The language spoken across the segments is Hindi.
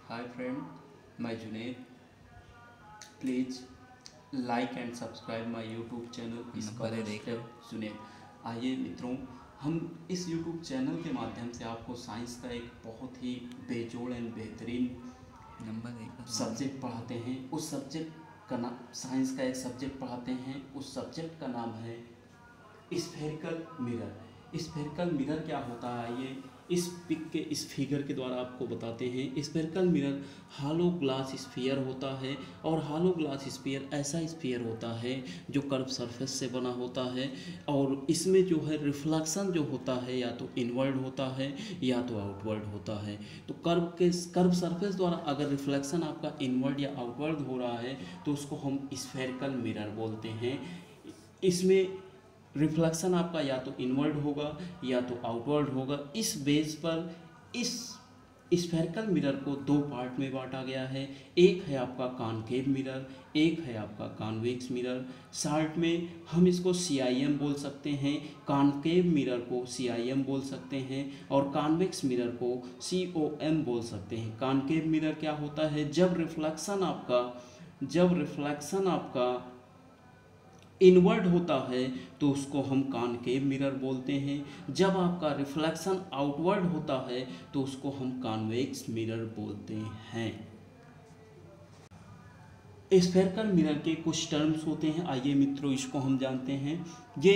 Hi friend, my JUNAID. Please like and subscribe my YouTube channel scholarship JUNAID। आइए मित्रों, हम इस YouTube चैनल के माध्यम से आपको साइंस का एक बहुत ही बेजोड़ एंड बेहतरीन सब्जेक्ट पढ़ाते हैं। उस सब्जेक्ट का नाम साइंस का एक सब्जेक्ट पढ़ाते हैं। उस सब्जेक्ट का नाम है स्फेरिकल मिरर। स्फेरिकल मिरर क्या होता है, ये इस पिक के इस फिगर के द्वारा आपको बताते हैं। Spherical mirror hollow glass sphere होता है, और हालो ग्लास स्फीयर ऐसा स्फीयर होता है जो कर्व सरफेस से बना होता है, और इसमें जो है रिफ्लेक्शन जो होता है या तो इनवर्ड होता है या तो आउटवर्ड होता है। तो कर्व सरफेस द्वारा अगर रिफ्लेक्शन आपका इनवर्ड या आउटवर्ड हो रहा है तो उसको हम स्फेरिकल मिरर बोलते हैं। इसमें रिफ्लेक्शन आपका या तो इनवर्ड होगा या तो आउटवर्ड होगा। इस बेस पर इस स्फेरिकल मिरर को दो पार्ट में बांटा गया है। एक है आपका कॉनकेव मिरर, एक है आपका कॉन्वेक्स मिरर। शॉर्ट में हम इसको CIM बोल सकते हैं, कॉनकेव मिरर को CIM बोल सकते हैं, और कॉन्वेक्स मिरर को COM बोल सकते हैं। कॉनकेव मिरर क्या होता है, जब रिफ्लेक्शन आपका इनवर्ड होता है तो उसको हम कॉनकेव मिरर बोलते हैं। जब आपका रिफ्लेक्शन आउटवर्ड होता है तो उसको हम कॉन्वेक्स मिरर बोलते हैं। स्फेरिकल मिरर के कुछ टर्म्स होते हैं, आइए मित्रों इसको हम जानते हैं। ये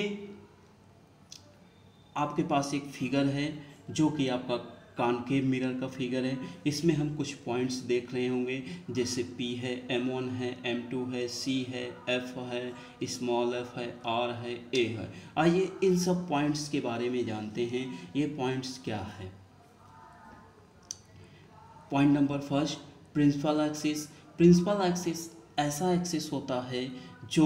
आपके पास एक फिगर है जो कि आपका कॉनकेव मिरर का फिगर है। इसमें हम कुछ पॉइंट्स देख रहे होंगे, जैसे P है, M1 है, M2 है, C है, F है, स्मॉल f है, R है, A है। आइए इन सब पॉइंट्स के बारे में जानते हैं। ये पॉइंट्स क्या है। Point number first, principal axis. Principal axis ऐसा एक्सिस होता है जो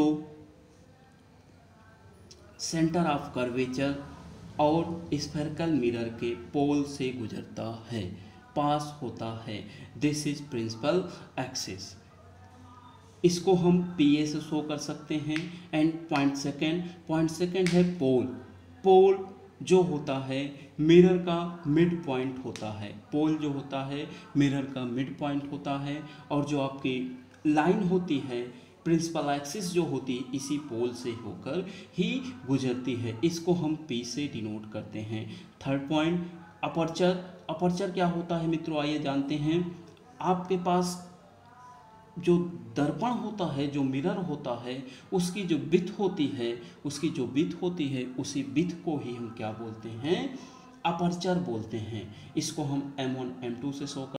सेंटर ऑफ कर्वेचर और स्फेरिकल मिरर के पोल से गुजरता है, पास होता है। This is principal axis. इसको हम PA से शो कर सकते हैं। एंड पॉइंट सेकेंड है पोल। पोल जो होता है मिरर का मिड पॉइंट होता है। पोल जो होता है मिरर का मिड पॉइंट होता है, और जो आपकी लाइन होती है प्रिंसिपल एक्सिस जो होती है इसी पोल से होकर ही गुजरती है। इसको हम P से डिनोट करते हैं। Third point, aperture. अपर्चर क्या होता है मित्रों, आइए जानते हैं। आपके पास जो दर्पण होता है, जो मिरर होता है, उसकी जो विड्थ होती है उसी विड्थ को ही हम क्या बोलते हैं, अपर्चर बोलते हैं। इसको हम M1 M2 से शो